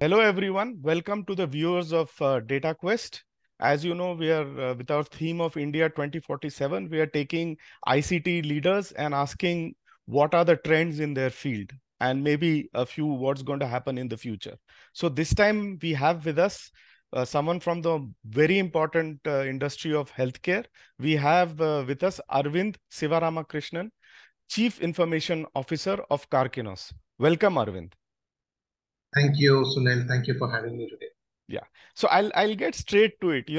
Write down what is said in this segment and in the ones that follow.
Hello, everyone. Welcome to the viewers of Dataquest. As you know, we are with our theme of India 2047. We are taking ICT leaders and asking what are the trends in their field and maybe a few what's going to happen in the future. So this time we have with us someone from the very important industry of healthcare. We have with us Arvind Sivaramakrishnan, Chief Information Officer of Karkinos. Welcome, Arvind. Thank you, Sunil. Thank you for having me today. Yeah. So I'll get straight to it.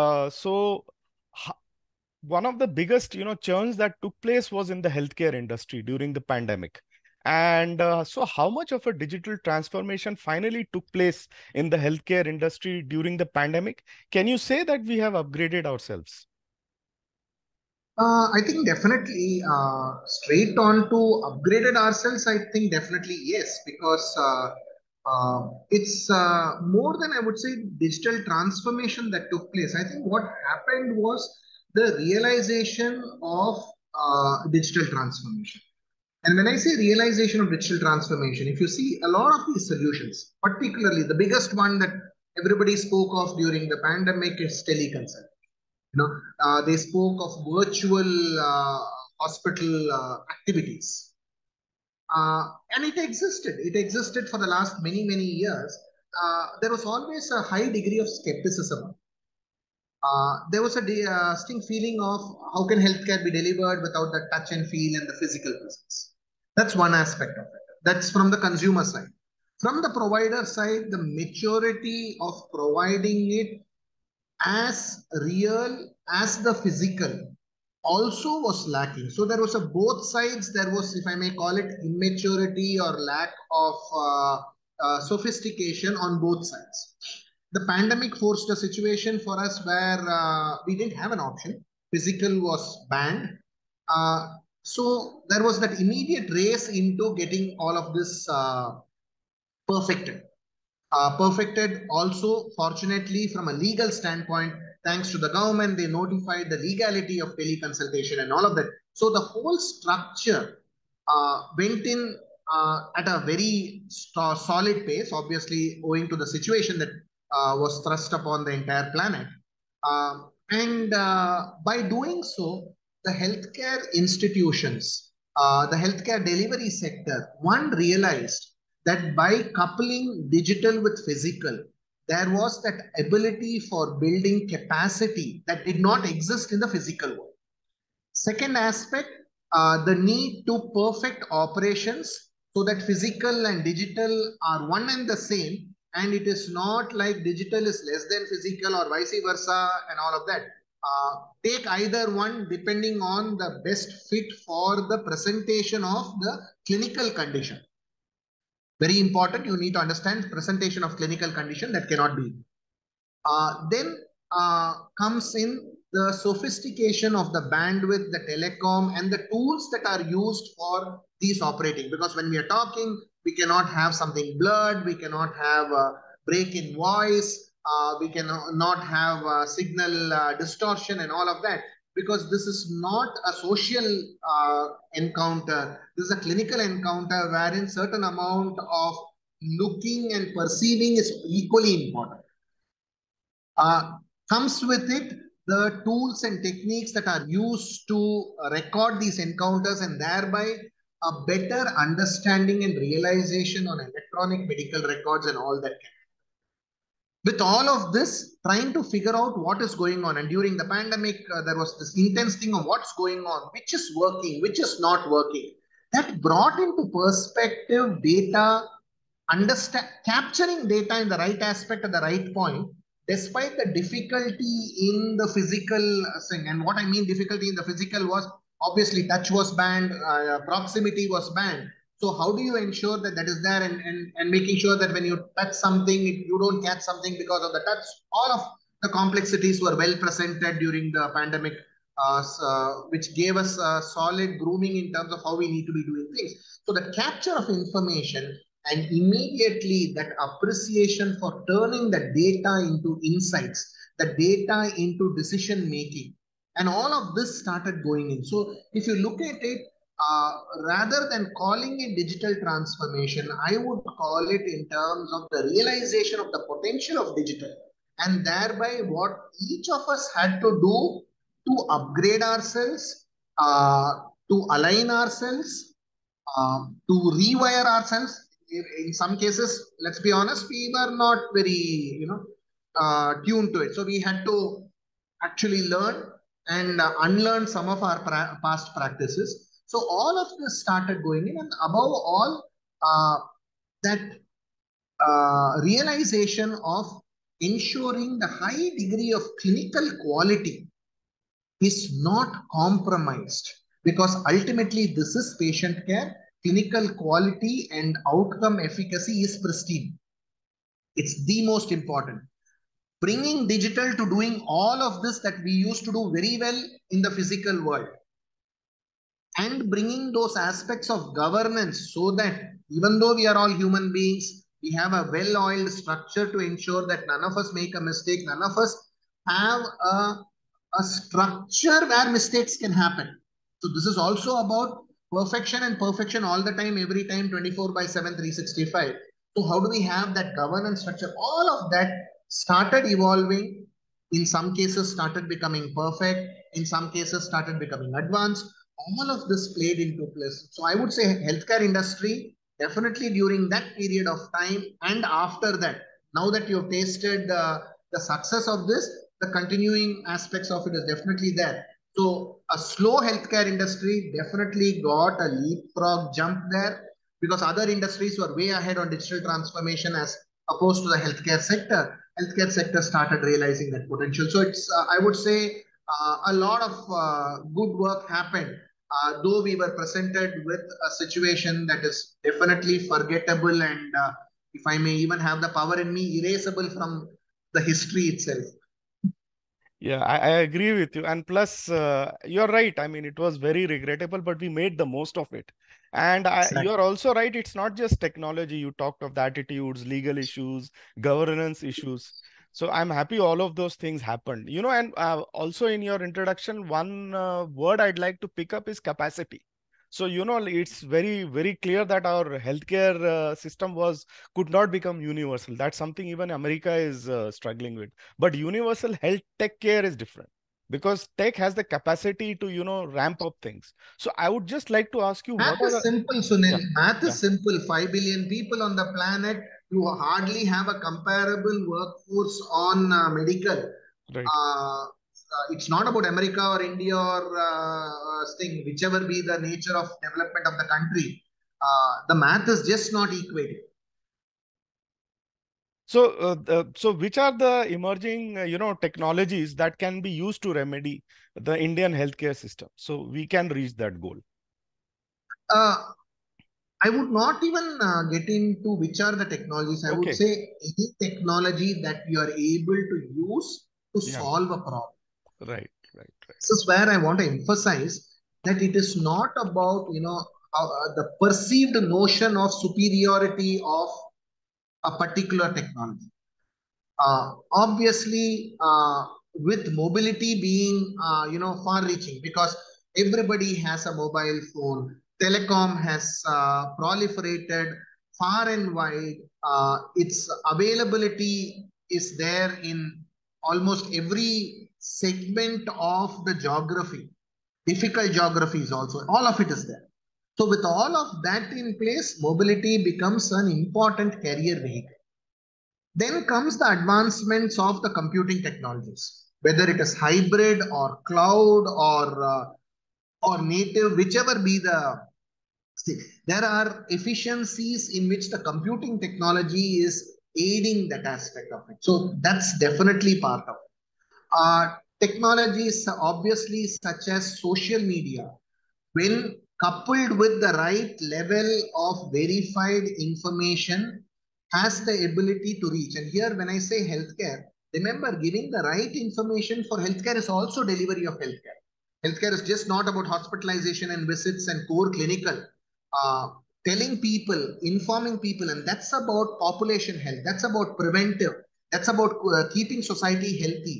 One of the biggest, churns that took place was in the healthcare industry during the pandemic. And so how much of a digital transformation finally took place in the healthcare industry during the pandemic? Can you say that we have upgraded ourselves? I think definitely straight on to upgraded ourselves. I think definitely yes, because it's more than I would say digital transformation that took place. I think what happened was the realization of digital transformation. And when I say realization of digital transformation, if you see a lot of these solutions, particularly the biggest one that everybody spoke of during the pandemic is teleconsult. They spoke of virtual hospital activities. And it existed. It existed for the last many, many years. There was always a high degree of skepticism. There was a distinct feeling of how can healthcare be delivered without the touch and feel and the physical presence. That's one aspect of it. That's from the consumer side. From the provider side, the maturity of providing it as real as the physical also was lacking. So there was a both sides. There was, if I may call it, immaturity or lack of sophistication on both sides. The pandemic forced a situation for us where we didn't have an option. Physical was banned. So there was that immediate race into getting all of this perfected. Perfected also, fortunately, from a legal standpoint, thanks to the government, they notified the legality of teleconsultation and all of that. So the whole structure went in at a very solid pace, obviously, owing to the situation that was thrust upon the entire planet. And by doing so, the healthcare institutions, the healthcare delivery sector, one realized that by coupling digital with physical, there was that ability for building capacity that did not exist in the physical world. Second aspect, the need to perfect operations so that physical and digital are one and the same, and it is not like digital is less than physical or vice versa and all of that. Take either one depending on the best fit for the presentation of the clinical condition. Very important, you need to understand presentation of clinical condition that cannot be. Then comes in the sophistication of the bandwidth, the telecom, and the tools that are used for these operating. Because when we are talking, we cannot have something blurred, we cannot have a break in voice, we cannot have signal distortion and all of that. Because this is not a social encounter, this is a clinical encounter wherein certain amount of looking and perceiving is equally important. Comes with it the tools and techniques that are used to record these encounters and thereby a better understanding and realization on electronic medical records and all that. With all of this, trying to figure out what is going on. And during the pandemic, there was this intense thing of what's going on, which is working, which is not working. That brought into perspective data, understand capturing data in the right aspect at the right point, despite the difficulty in the physical thing. And what I mean difficulty in the physical was obviously touch was banned, proximity was banned. So how do you ensure that that is there and making sure that when you touch something, you don't catch something because of the touch? All of the complexities were well presented during the pandemic, which gave us a solid grooming in terms of how we need to be doing things. So the capture of information and immediately that appreciation for turning the data into insights, the data into decision making, and all of this started going in. So if you look at it, rather than calling it digital transformation, I would call it in terms of the realization of the potential of digital, and thereby what each of us had to do to upgrade ourselves, to align ourselves, to rewire ourselves. In some cases, let's be honest, we were not very, tuned to it. So we had to actually learn and unlearn some of our past practices. So all of this started going in, and above all, that realization of ensuring the high degree of clinical quality is not compromised, because ultimately this is patient care. Clinical quality and outcome efficacy is pristine. It's the most important. Bringing digital to doing all of this that we used to do very well in the physical world, and bringing those aspects of governance so that even though we are all human beings, we have a well-oiled structure to ensure that none of us make a mistake, none of us have a structure where mistakes can happen. So this is also about perfection, and perfection all the time, every time, 24 by 7, 365. So how do we have that governance structure? All of that started evolving. In some cases started becoming perfect. In some cases started becoming advanced. All of this played into place. So I would say healthcare industry, definitely during that period of time and after that, now that you've tasted the success of this, the continuing aspects of it is definitely there. So a slow healthcare industry definitely got a leapfrog jump there, because other industries were way ahead on digital transformation as opposed to the healthcare sector. Healthcare sector started realizing that potential. So it's, I would say, a lot of good work happened, though we were presented with a situation that is definitely forgettable, and if I may even have the power in me, erasable from the history itself. Yeah, I agree with you. And plus, you're right. I mean, it was very regrettable, but we made the most of it. And you're Exactly. also right. It's not just technology. You talked of the attitudes, legal issues, governance issues. So I'm happy all of those things happened. And also in your introduction, one word I'd like to pick up is capacity. So, it's very, very clear that our healthcare system could not become universal. That's something even America is struggling with. But universal health tech care is different, because tech has the capacity to, ramp up things. So I would just like to ask you, what Math are is the, simple, yeah, Sunil. Math yeah, is simple. 5 billion people on the planet. You hardly have a comparable workforce on medical. right. It's not about America or India or thing, whichever be the nature of development of the country. The math is just not equating. So which are the emerging, technologies that can be used to remedy the Indian healthcare system so we can reach that goal? Uh, I would not even get into which are the technologies. I would Okay. say any technology that you are able to use to Yeah. solve a problem. Right. Right. Right. This is where I want to emphasize that it is not about, the perceived notion of superiority of a particular technology. Obviously, with mobility being, far-reaching, because everybody has a mobile phone, telecom has proliferated far and wide. Its availability is there in almost every segment of the geography. Difficult geographies also, all of it is there. So with all of that in place, mobility becomes an important career vehicle. Then comes the advancements of the computing technologies, whether it is hybrid or cloud or native, whichever be the. See, there are efficiencies in which the computing technology is aiding that aspect of it. So that's definitely part of it. Technologies, obviously, such as social media, when coupled with the right level of verified information, has the ability to reach. And here, when I say healthcare, remember, giving the right information for healthcare is also delivery of healthcare. Healthcare is just not about hospitalization and visits and core clinical. Uh, Telling people, informing people, and that's about population health. That's about preventive. That's about keeping society healthy.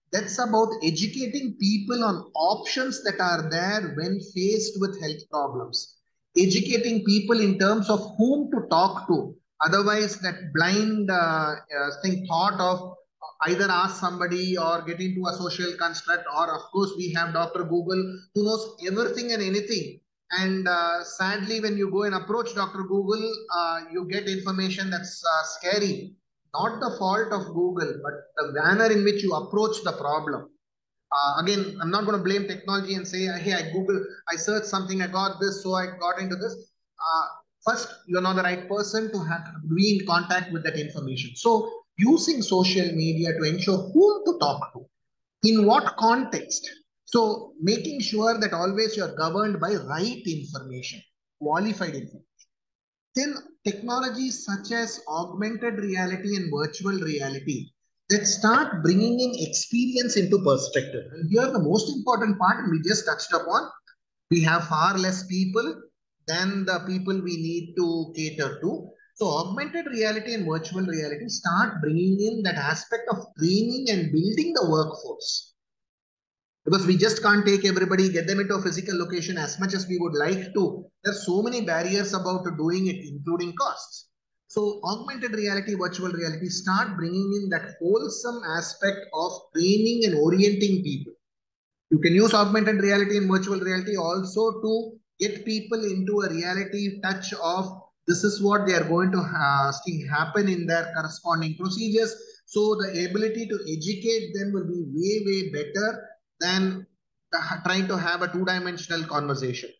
That's about educating people on options that are there when faced with health problems. Educating people in terms of whom to talk to. Otherwise, that blind thought of either ask somebody or get into a social construct, or of course, we have Dr. Google who knows everything and anything. And sadly, when you go and approach Dr. Google, you get information that's scary. Not the fault of Google, but the manner in which you approach the problem. Again, I'm not going to blame technology and say, hey, I searched something, I got this, so I got into this. First, you're not the right person to have to be in contact with that information. So, using social media to ensure whom to talk to, in what context. So, making sure that always you're governed by right information, qualified information. Then technologies such as augmented reality and virtual reality that start bringing in experience into perspective. And here the most important part, and we just touched upon, we have far less people than the people we need to cater to. So augmented reality and virtual reality start bringing in that aspect of training and building the workforce, because we just can't take everybody, get them into a physical location as much as we would like to. There's so many barriers about doing it, including costs. So augmented reality, virtual reality start bringing in that wholesome aspect of training and orienting people. You can use augmented reality and virtual reality also to get people into a reality touch of this is what they are going to happen in their corresponding procedures. So the ability to educate them will be way, way better than trying to have a two-dimensional conversation.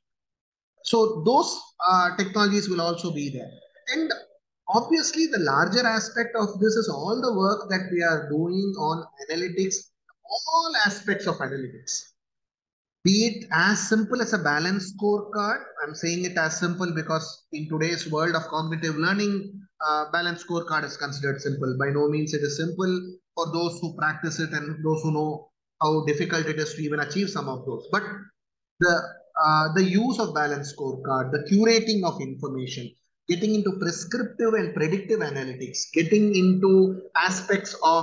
So those technologies will also be there. And obviously, the larger aspect of this is all the work that we are doing on analytics, all aspects of analytics, be it as simple as a balance scorecard. I'm saying it as simple because in today's world of cognitive learning, balance scorecard is considered simple. By no means it is simple for those who practice it and those who know how difficult it is to even achieve some of those. But the the use of balance scorecard, the curating of information, getting into prescriptive and predictive analytics, getting into aspects of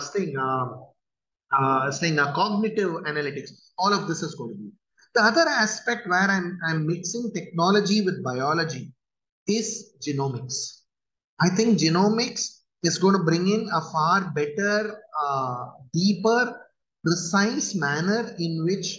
saying cognitive analytics, all of this is going to be. The other aspect where I'm mixing technology with biology is genomics. I think genomics is going to bring in a far better, deeper, precise manner in which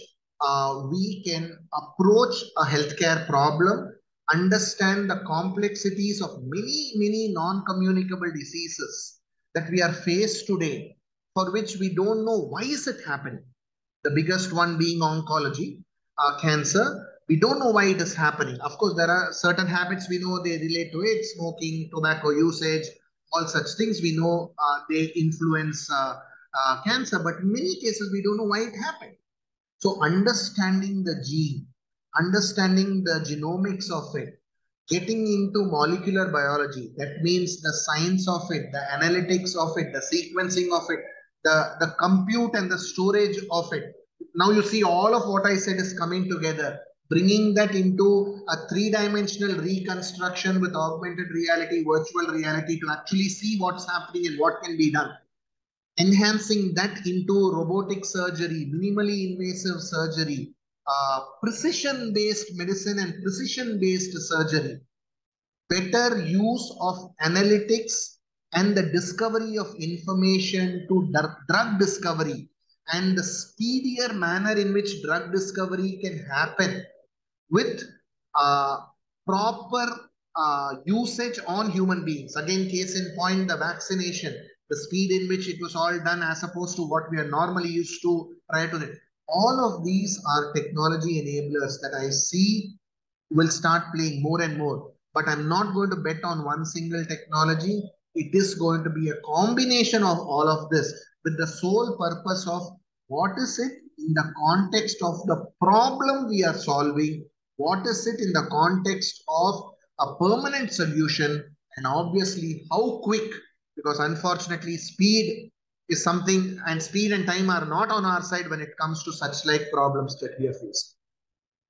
we can approach a healthcare problem, understand the complexities of many, many non-communicable diseases that we are faced today, for which we don't know why is it happening. The biggest one being oncology, cancer. We don't know why it is happening. Of course, there are certain habits we know they relate to it, smoking, tobacco usage, all such things. We know they influence cancer, but in many cases, we don't know why it happened. So, understanding the gene, understanding the genomics of it, getting into molecular biology, that means the science of it, the analytics of it, the sequencing of it, the compute and the storage of it. Now you see all of what I said is coming together, bringing that into a three-dimensional reconstruction with augmented reality, virtual reality to actually see what's happening and what can be done. Enhancing that into robotic surgery, minimally invasive surgery, precision-based medicine and precision-based surgery, better use of analytics and the discovery of information to drug discovery, and the speedier manner in which drug discovery can happen with uh, proper usage on human beings. Again, case in point, the vaccination, the speed in which it was all done as opposed to what we are normally used to prior to that. All of these are technology enablers that I see will start playing more and more. But I'm not going to bet on one single technology. It is going to be a combination of all of this with the sole purpose of what is it in the context of the problem we are solving, what is it in the context of a permanent solution, and obviously how quick, because unfortunately, speed is something, and speed and time are not on our side when it comes to such like problems that we are facing.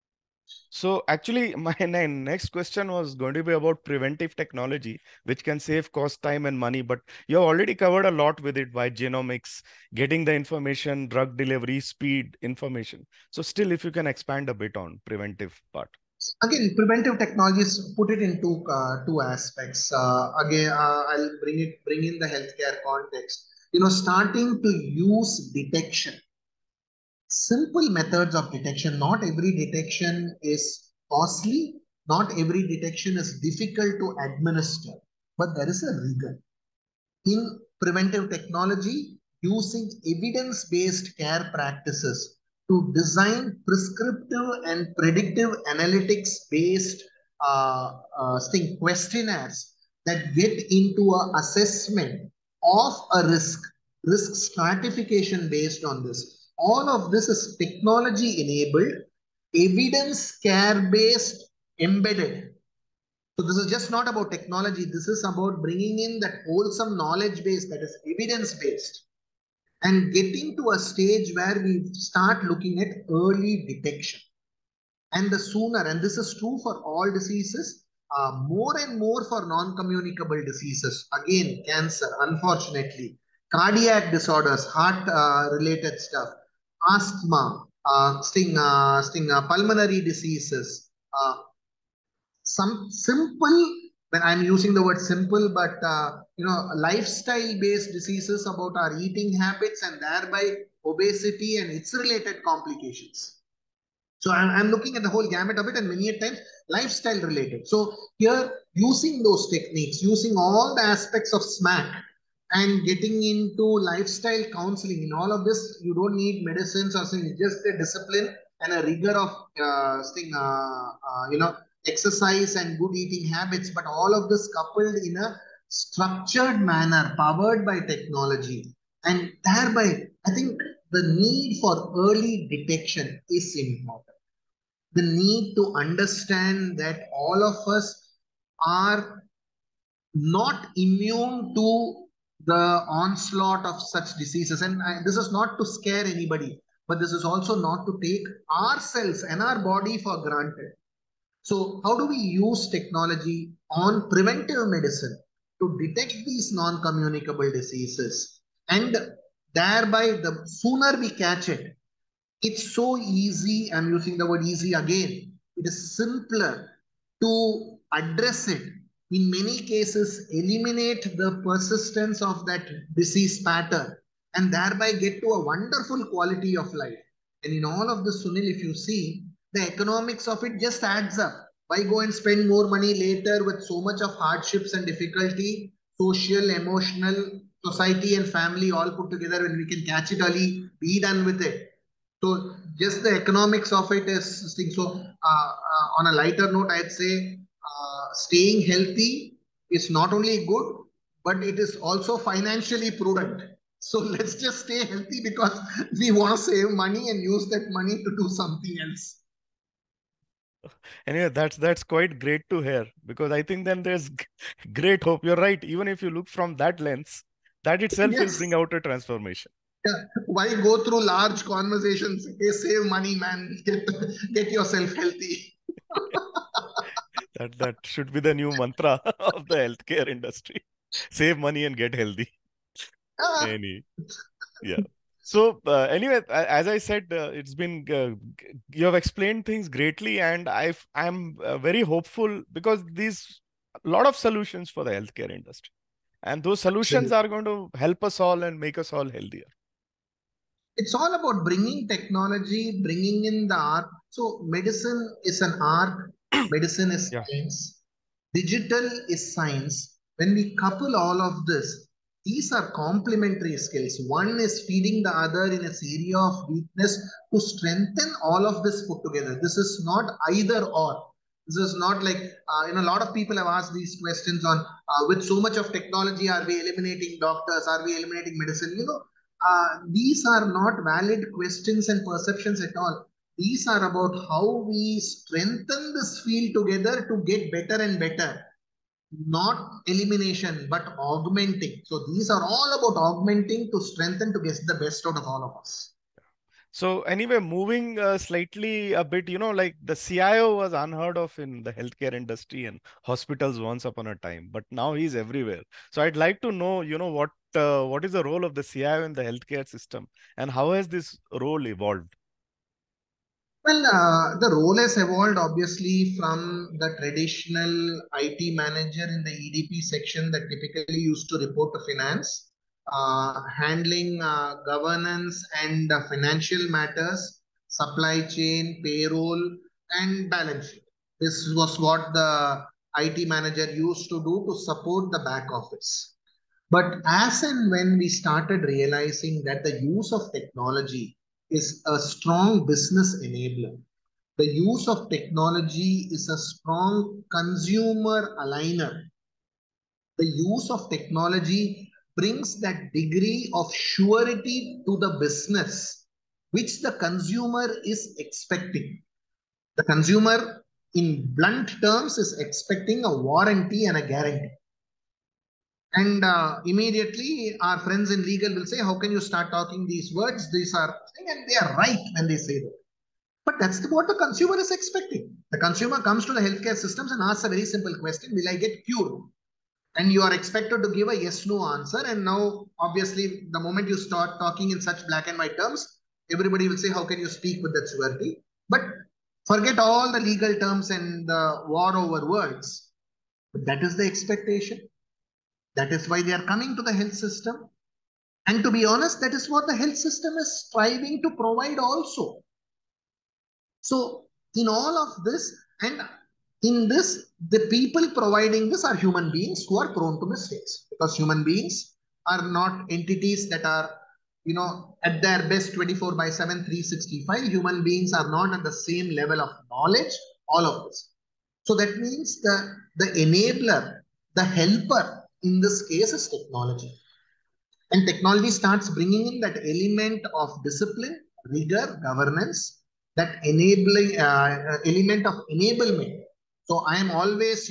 So actually, my next question was going to be about preventive technology, which can save cost, time, and money. But you have already covered a lot with it by genomics, getting the information, drug delivery, speed, information. So still, if you can expand a bit on preventive part. Again, preventive technologies put it into two aspects. Again, I'll bring in the healthcare context. Starting to use detection, simple methods of detection. Not every detection is costly. Not every detection is difficult to administer, but there is a rigor in preventive technology using evidence-based care practices to design prescriptive and predictive analytics-based questionnaires that get into a assessment of a risk stratification based on this. All of this is technology enabled, evidence care based, embedded. So this is just not about technology. This is about bringing in that wholesome knowledge base that is evidence based and getting to a stage where we start looking at early detection. And the sooner, and this is true for all diseases, more and more for non-communicable diseases. Again, cancer, unfortunately, cardiac disorders, heart related stuff, asthma, pulmonary diseases, some simple, when I'm using the word simple, but lifestyle based diseases about our eating habits and thereby obesity and its related complications. So I'm looking at the whole gamut of it, and many a times lifestyle related. So here, using those techniques, using all the aspects of SMAC and getting into lifestyle counseling, in all of this, you don't need medicines or something, just a discipline and a rigor of exercise and good eating habits, but all of this coupled in a structured manner, powered by technology. And thereby, I think the need for early detection is important. The need to understand that all of us are not immune to the onslaught of such diseases. And this is not to scare anybody, but this is also not to take ourselves and our body for granted. So, how do we use technology on preventive medicine to detect these non communicable diseases? And thereby, the sooner we catch it, it's so easy. I'm using the word easy again. It is simpler to address it. In many cases, eliminate the persistence of that disease pattern and thereby get to a wonderful quality of life. And in all of this, Sunil, if you see, the economics of it just adds up. Why go and spend more money later with so much of hardships and difficulty, social, emotional, society, and family all put together when we can catch it early, be done with it. So just the economics of it is thing. So on a lighter note, I'd say staying healthy is not only good, but it is also financially prudent. So let's just stay healthy because we want to save money and use that money to do something else. Anyway, that's quite great to hear, because I think then there's great hope. You're right. Even if you look from that lens, that itself will bring Yes. out a transformation. Yeah. Why go through large conversations? Hey, save money, man. Get yourself healthy. That should be the new mantra of the healthcare industry. Save money and get healthy. Ah, Any, yeah. So anyway, as I said, it's been you have explained things greatly, and I'm very hopeful, because these a lot of solutions for the healthcare industry, and those solutions absolutely. are going to help us all and make us all healthier. It's all about bringing technology, bringing in the art. So, medicine is an art, medicine is Yeah. science, digital is science. When we couple all of this, these are complementary skills. One is feeding the other in its area of weakness to strengthen all of this put together. This is not either or. This is not like, a lot of people have asked these questions on with so much of technology, are we eliminating doctors? Are we eliminating medicine? These are not valid questions and perceptions at all. These are about how we strengthen this field together to get better and better, not elimination, but augmenting. So these are all about augmenting to strengthen to get the best out of all of us. So anyway, moving slightly a bit, like the CIO was unheard of in the healthcare industry and hospitals once upon a time, but now he's everywhere. So I'd like to know, what is the role of the CIO in the healthcare system and how has this role evolved? Well, the role has evolved obviously from the traditional IT manager in the EDP section that typically used to report to finance, handling governance and financial matters, supply chain, payroll, and balance sheet. This was what the IT manager used to do to support the back office. But as and when we started realizing that the use of technology is a strong business enabler, the use of technology is a strong consumer aligner. The use of technology brings that degree of surety to the business, which the consumer is expecting. The consumer, in blunt terms, is expecting a warranty and a guarantee. And immediately our friends in legal will say, how can you start talking these words? These are, and they are right when they say that. But that's what the consumer is expecting. The consumer comes to the healthcare systems and asks a very simple question: will I get cured? And you are expected to give a yes no answer. And now, obviously, the moment you start talking in such black and white terms, everybody will say, how can you speak with that surety? But forget all the legal terms and the war over words. But that is the expectation. That is why they are coming to the health system. And to be honest, that is what the health system is striving to provide also. So, in all of this, and in this, the people providing this are human beings who are prone to mistakes, because human beings are not entities that are, at their best 24 by 7, 365. Human beings are not at the same level of knowledge, all of this. So that means the enabler, the helper in this case is technology. And technology starts bringing in that element of discipline, rigor, governance, that enabling element of enablement. So I am always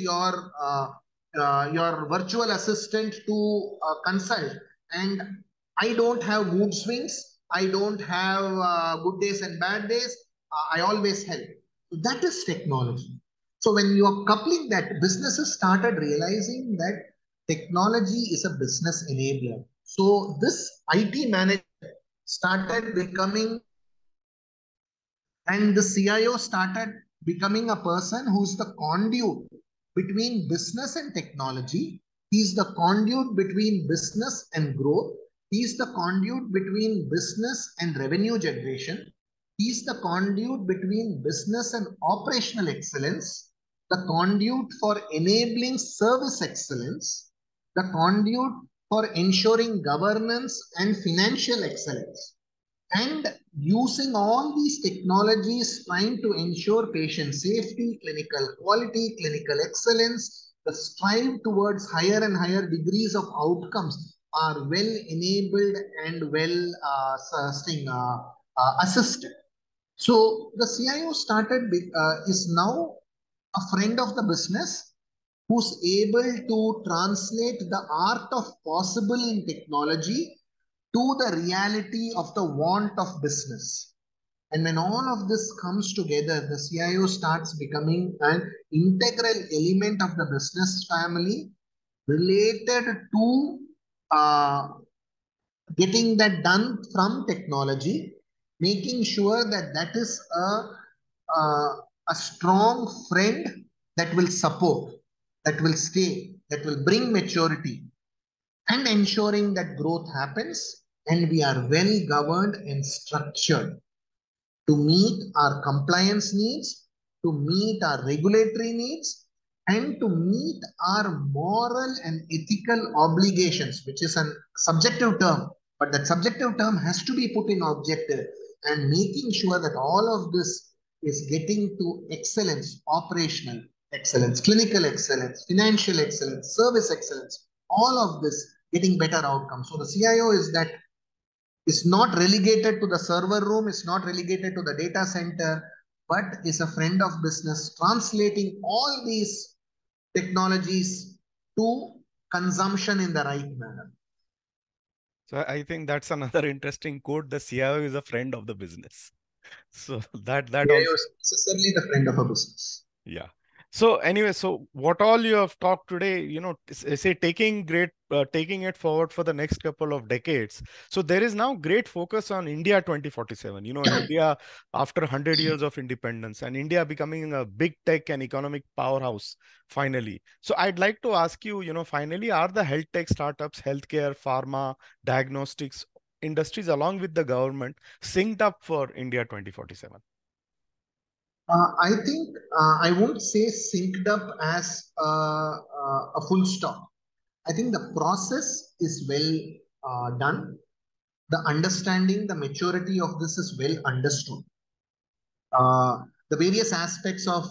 your virtual assistant to consult, and I don't have mood swings. I don't have good days and bad days. I always help. So that is technology. So when you are coupling that, businesses started realizing that technology is a business enabler. So this IT manager started becoming, and the CIO started becoming a person who's the conduit between business and technology. He's the conduit between business and growth. He's the conduit between business and revenue generation. He's the conduit between business and operational excellence, the conduit for enabling service excellence, the conduit for ensuring governance and financial excellence, and using all these technologies trying to ensure patient safety, clinical quality, clinical excellence, the strive towards higher and higher degrees of outcomes are well enabled and well assisted. So the CIO is now a friend of the business who's able to translate the art of possible in technology to the reality of the want of business. And when all of this comes together, the CIO starts becoming an integral element of the business family related to uh, getting that done from technology, making sure that that is a strong friend that will support, that will stay, that will bring maturity, and ensuring that growth happens and we are well governed and structured to meet our compliance needs, to meet our regulatory needs, and to meet our moral and ethical obligations, which is a subjective term, but that subjective term has to be put in objective, and making sure that all of this is getting to excellence, operational excellence, clinical excellence, financial excellence, service excellence, all of this getting better outcomes. So the CIO is not relegated to the server room, is not relegated to the data center, but is a friend of business, translating all these technologies to consumption in the right manner. So I think that's another interesting quote. The CIO is a friend of the business. So that CIO also, is necessarily the friend of a business. yeah. So anyway, so what all you have talked today, say taking it forward for the next couple of decades. So there is now great focus on India 2047. India after 100 years of independence, and India becoming a big tech and economic powerhouse finally. So I'd like to ask you, finally, are the health tech startups, healthcare, pharma, diagnostics industries, along with the government, synced up for India 2047? I think I won't say synced up as a full stop. I think the process is well done. The understanding, the maturity of this is well understood. The various aspects of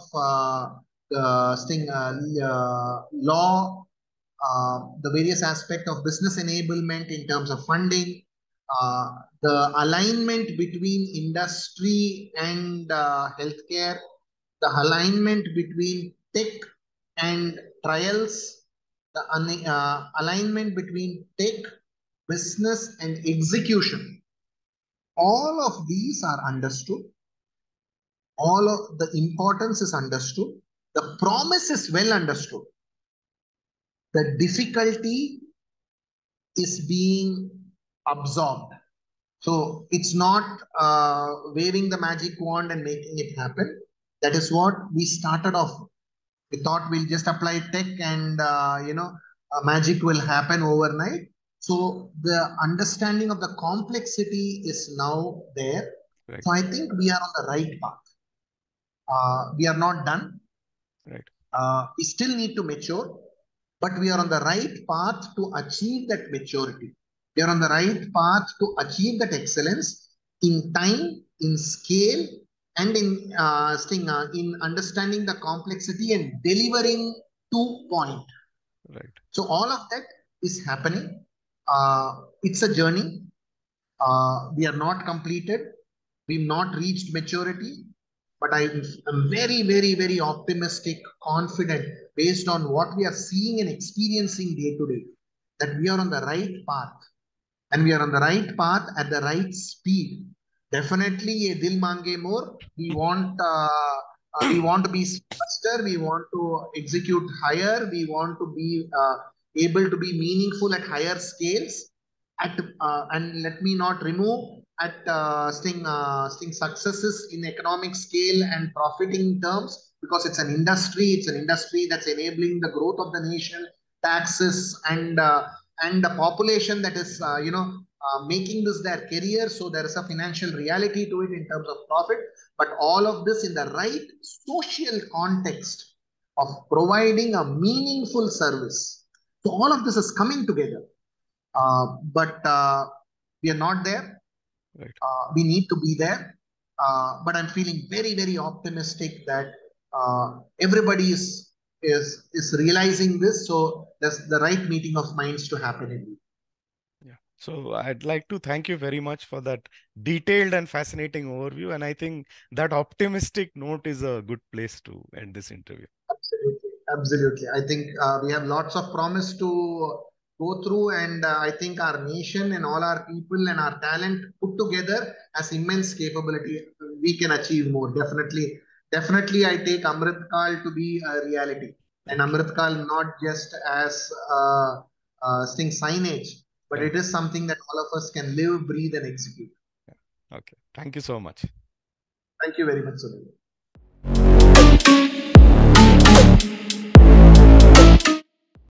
law, the various aspect of business enablement in terms of funding, uh, the alignment between industry and healthcare, the alignment between tech and trials, the alignment between tech, business, and execution. All of these are understood. All of the importance is understood. The promise is well understood. The difficulty is being absorbed. So it's not waving the magic wand and making it happen. That is what we started off. We thought we'll just apply tech and magic will happen overnight. So the understanding of the complexity is now there. Right. So I think we are on the right path. We are not done. Right. We still need to mature, but we are on the right path to achieve that maturity. We are on the right path to achieve that excellence in time, in scale, and in understanding the complexity and delivering to point. Right. So all of that is happening. It's a journey. We are not completed. We've not reached maturity, but I'm very, very, very optimistic, confident based on what we are seeing and experiencing day to day that we are on the right path and we are on the right path at the right speed. Definitely, a dil mange more. We want to be faster. We want to execute higher. We want to be able to be meaningful at higher scales. And let me not remove at sting successes in economic scale and profiting terms because it's an industry. It's an industry that's enabling the growth of the nation, taxes, and the population that is making this their career. So there is a financial reality to it in terms of profit, but all of this in the right social context of providing a meaningful service. So all of this is coming together, but we are not there. Right. We need to be there. But I'm feeling very, very optimistic that everybody is realizing this. So there's the right meeting of minds to happen in. Yeah. So I'd like to thank you very much for that detailed and fascinating overview. And I think that optimistic note is a good place to end this interview. Absolutely, absolutely. I think we have lots of promise to go through, and I think our nation and all our people and our talent put together has immense capability. We can achieve more. Definitely, definitely. I take Amrit Kal to be a reality, and Okay. Amrit Kal not just as sting signage, but Right. it is something that all of us can live, breathe, and execute. Yeah. Okay. Thank you so much. Thank you very much, Sunil.